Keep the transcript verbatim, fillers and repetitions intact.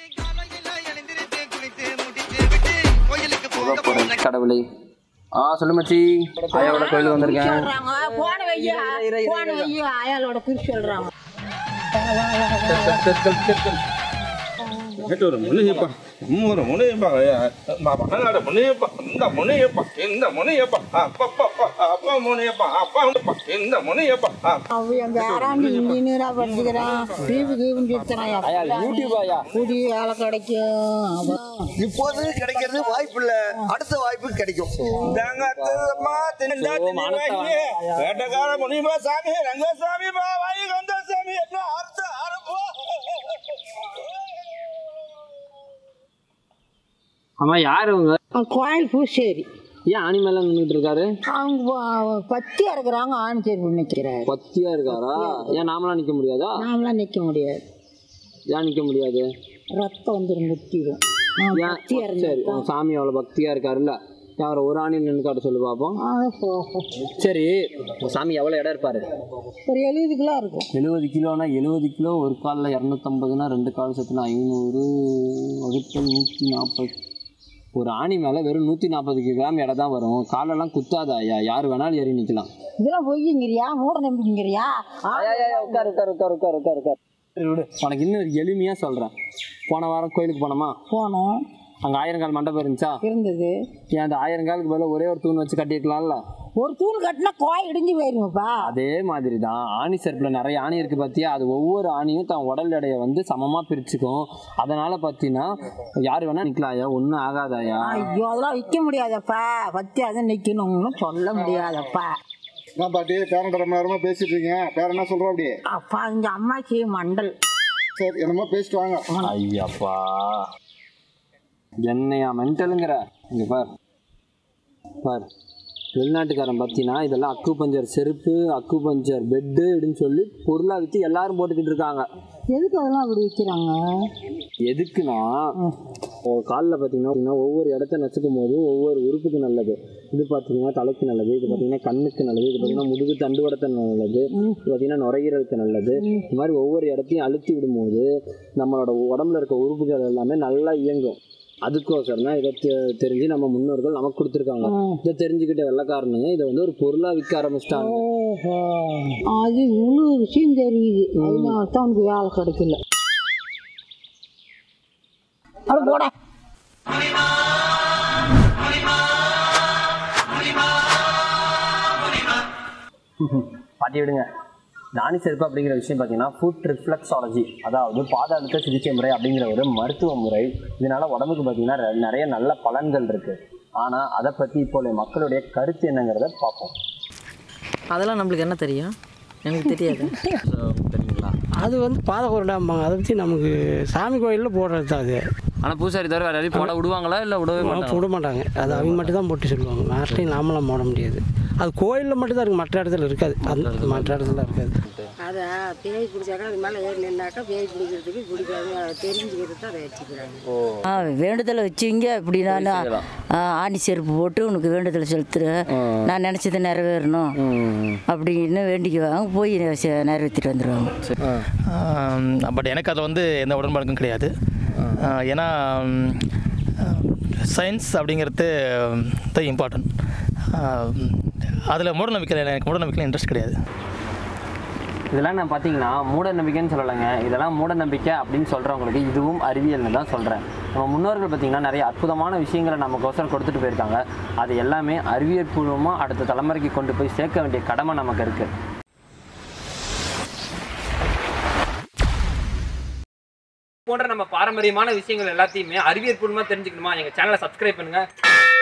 கடவுளை ஆ சொல்லு மச்சி. ஆயாவோட கோயிலுக்கு வந்திருக்கேன். ஆயாலோட குறி சொல்றாங்க. ஒரு முனியப்பா ஒரு முனியப்பா மகனாட முனியப்பா இந்த முனியப்பா இந்த முனியப்பா அப்பா அப்பா முனியப்பா அப்பா இந்த முனியப்பா அவன் யாராண்டி இன்ஜினியரா படிச்சுக்கிறான். TV kiwi நிறுத்துறான். புடி வேலை கிடைக்கும். இப்போது கிடைக்கிறது வாய்ப்பு இல்ல, அடுத்த வாய்ப்பு கிடைக்கும். வேட்டக்கார முனியப்பா சாமி ரங்கசாமி பாவாயி கந்தசாமி என்ன அர்த்த அரப்போ. ஆமா யாரு அவங்க? கோயில் பூசேரி. ஏன் ஆணி மேல நின்றுட்டு இருக்காரு? அவங்க பத்தியா இருக்கிறாங்க. ஆணி சரி நிக்கிறாரு. பத்தியா இருக்காரா? ஏன் நாமலாம் நிக்க முடியாதா? நாமலாம் நிக்க முடியாது. ஏன் நிக்க முடியாது? ரத்தம் வந்துடும், முத்திடும். சரி, சாமி அவ்வளவு பக்தியா இருக்காருல்ல, யார ஒரு ஆணி நின்று காட்ட சொல்லு பாப்போம். சரி, சாமி எவ்வளவு இடம் இருப்பாரு? ஒரு எழுபது கிலோ இருக்கும். எழுபது கிலோனா எழுபது கிலோ ஒரு காலில் இரநூத்தம்பதுனா ரெண்டு கால் சேர்த்துனா ஐநூறு வகுப்பு நூற்றி நாற்பது. ஒரு ஆணி மேலே வெறும் நூற்றி நாற்பது கிராம் இடம் தான் வரும். காலெல்லாம் குத்தாதா ஐயா, யார் வேணாலும் ஏறி நிற்கலாம். இதெல்லாம் பொய்யுங்கிறியா, மூட நம்பிங்கிறியா? உட்கார் உட்கார் உட்கார் உட்கார் உட்கார் உட்கார் உனக்கு இன்னும் எளிமையாக சொல்கிறேன். போன வாரம் கோயிலுக்கு போனோமா? போனோம். அங்கே ஆயிரங்கால் மண்டபம் இருந்துச்சா? இருந்தது. ஏன் அந்த ஆயிரங்காலுக்கு பதிலாக ஒரே ஒரு தூண் வச்சு கட்டியிருக்கலாம்ல? ஒரு தூண் கட்டினா கோயில் இடிஞ்சு போயிருமாப்பா. அதே மாதிரி தான் ஆணி செருப்பில் நிறைய ஆணி இருக்குது பார்த்தியா, அது ஒவ்வொரு ஆணியும் தான் உடல் எடையை வந்து சமமாக பிரிச்சுக்கும். அதனால் பார்த்தீங்கன்னா யார் வேணால் நிற்கலாயா, ஒன்றும் ஆகாதாயா. ஐயோ அதெல்லாம் விற்க முடியாதப்பா. பத்தி அதை நிற்கணும்னு சொல்ல முடியாதப்பா. நான் பாட்டி பேரண்ட ரொம்ப நேரமா பேசிட்டு இருக்கேன். பேர என்ன சொல்றோம் அப்படி? அப்பா இங்க அம்மாச்சி மண்டல். சரி என்னமோ பேசிட்டு வாங்க. ஐயப்பா என்னையா மென்டலுங்கிற. இங்கே பார் பார், வெளிநாட்டுக்காரன் பார்த்தீங்கன்னா இதெல்லாம் அக்கு பஞ்சர் செருப்பு, அக்கு பஞ்சர் பெட்டு அப்படின்னு சொல்லி பொருளாக விற்று எல்லாரும் போட்டுக்கிட்டு இருக்காங்க. எதுக்கு அதெல்லாம் அப்படி விற்கிறாங்க? எதுக்குன்னா ஒரு காலில் பார்த்தீங்கன்னா ஒவ்வொரு இடத்த நச்சுக்கும் போது ஒவ்வொரு உறுப்புக்கு நல்லது. இது பார்த்தீங்கன்னா தலைக்கு நல்லது, இது பார்த்தீங்கன்னா கண்ணுக்கு நல்லது, இது பார்த்தீங்கன்னா முதுகு தண்டுவடத்தை நல்லது, இது பார்த்தீங்கன்னா நுரையீரலுக்கு நல்லது. இது மாதிரி ஒவ்வொரு இடத்தையும் அழுத்தி விடும்போது நம்மளோட உடம்புல இருக்க உறுப்புகள் எல்லாமே நல்லா இயங்கும். அதுக்கோசரம் தான் இதை தெரிஞ்சு நம்ம முன்னோர்கள் நமக்கு கொடுத்துருக்காங்க. இதை தெரிஞ்சுக்கிட்ட வெள்ளக்காரனுங்க இதை வந்து ஒரு பொருளாக விற்க ஆரம்பிச்சிட்டாங்க. அது முழு விஷயம் தெரியுது, அதனால தான் உனக்கு வேலை கிடைக்கல. அது போட பாட்டி விடுங்க. நாணி செருப்பு அப்படிங்கிற விஷயம் பார்த்தீங்கன்னா ஃபுட் ரிஃப்ளெக்ஸாலஜி, அதாவது பாத அழுத்த சிகிச்சை முறை அப்படிங்கிற ஒரு மருத்துவ முறை. இதனால உடம்புக்கு பார்த்தீங்கன்னா நிறைய நல்ல பலன்கள் இருக்குது. ஆனால் அதை பற்றி இப்போ மக்களுடைய கருத்து என்னங்கிறத பார்ப்போம். அதெல்லாம் நம்மளுக்கு என்ன தெரியும்? எனக்கு தெரியாது. தெரியுங்களா? அது வந்து பாத கொரடாம்பாங்க. அதை பற்றி நமக்கு சாமி கோயிலில் போடுறது தான் அது. ஆனால் பூசாரி தவிர வேறு யாரையும் போட விடுவாங்களா? இல்லை விடவே விட மாட்டாங்க. அது அவங்க மட்டும் தான் போட்டு சொல்லுவாங்க. மற்றையும் நாமளாம் போட முடியாது. அது கோயிலில் மட்டும் தான் இருக்குது, மற்ற இடத்துல இருக்காது. அது மற்ற இடத்துல இருக்காது. அதை பேய் பிடிச்சாக்கா அது மேலே ஏறி நின்னாக்கா பேய் பிடிக்கிறதுக்கு பிடிக்காது தெரிஞ்சுக்கிறது தான் அதை வச்சுக்கிறாங்க. வேண்டுதலை வச்சுங்க இப்படி நான் ஆணி செருப்பு போட்டு உனக்கு வேண்டுதலை செலுத்துறேன், நான் நினச்சதை நிறைவேறணும் அப்படின்னு வேண்டிக்குவாங்க. போய் நிறைவேற்றிட்டு வந்துடுவாங்க. பட் எனக்கு அதில் வந்து எந்த உடன்பாடுக்கும் கிடையாது. ஏன்னா சயின்ஸ் அப்படிங்கிறது தான் இம்பார்ட்டன்ட். அதில் மூட நம்பிக்கை எனக்கு மூட நம்பிக்கையில் இன்ட்ரெஸ்ட் கிடையாது. இதெல்லாம் நான் பார்த்தீங்கன்னா மூட நம்பிக்கைன்னு சொல்லலைங்க. இதெல்லாம் மூட நம்பிக்கை அப்படின்னு சொல்கிறவங்களுக்கு இதுவும் அறிவியல்னு தான் சொல்கிறேன். நம்ம முன்னோர்கள் பார்த்திங்கன்னா நிறைய அற்புதமான விஷயங்களை நமக்கோசரம் கொடுத்துட்டு போயிருக்காங்க. அது எல்லாமே அறிவியல் பூர்வமாக அடுத்த தலைமுறைக்கு கொண்டு போய் சேர்க்க வேண்டிய கடமை நமக்கு இருக்குது. போன்ற நம்ம பாரம்பரியமான விஷயங்கள் எல்லாத்தையுமே அறிவியல் பூர்வமாக தெரிஞ்சுக்கணுமா? எங்கள் சேனலை சப்ஸ்கிரைப் பண்ணுங்கள்.